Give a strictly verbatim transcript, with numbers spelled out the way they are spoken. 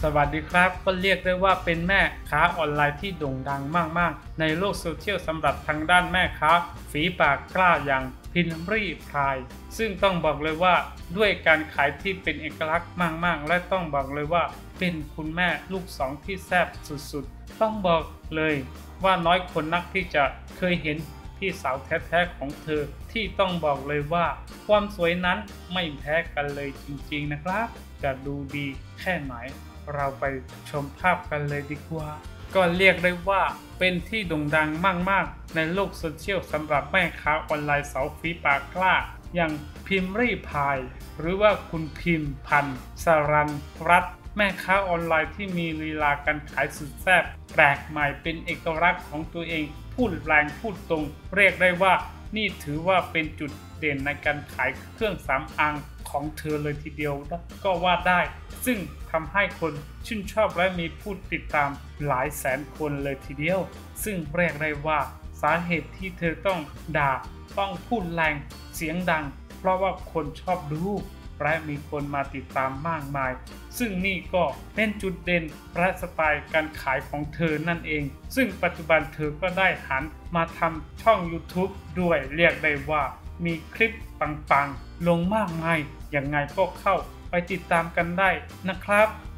สวัสดีครับก็เรียกได้ว่าเป็นแม่ค้าออนไลน์ที่โด่งดังมากๆในโลกโซเชียลสำหรับทางด้านแม่ค้าฝีปากกล้าอย่างพิมรี่พรายซึ่งต้องบอกเลยว่าด้วยการขายที่เป็นเอกลักษณ์มากๆและต้องบอกเลยว่าเป็นคุณแม่ลูกสองที่แซ่บสุดๆต้องบอกเลยว่าน้อยคนนักที่จะเคยเห็นพี่สาวแท้ๆของเธอที่ต้องบอกเลยว่าความสวยนั้นไม่แพ้กันเลยจริงๆนะครับจะดูดีแค่ไหนเราไปชมภาพกันเลยดีกว่าก็เรียกได้ว่าเป็นที่โด่งดังมากๆในโลกโซเชียลสำหรับแม่ค้าออนไลน์สาวฝีปากกล้าอย่างพิมรี่พายหรือว่าคุณพิมพันธ์สรัญรัตน์แม่ค้าออนไลน์ที่มีลีลาการขายสุดแซ่บแปลกใหม่เป็นเอกลักษณ์ของตัวเองพูดแรงพูดตรงเรียกได้ว่านี่ถือว่าเป็นจุดเด่นในการขายเครื่องสำอางของเธอเลยทีเดียวก็ว่าได้ซึ่งทำให้คนชื่นชอบและมีผู้ติดตามหลายแสนคนเลยทีเดียวซึ่งเรียกได้ว่าสาเหตุที่เธอต้องด่าต้องพูดแรงเสียงดังเพราะว่าคนชอบดูและมีคนมาติดตามมากมายซึ่งนี่ก็เป็นจุดเด่นและสไตล์การขายของเธอนั่นเองซึ่งปัจจุบันเธอก็ได้หันมาทำช่อง YouTube ด้วยเรียกได้ว่ามีคลิปปังๆลงมากมายยังไงก็เข้าไปติดตามกันได้นะครับ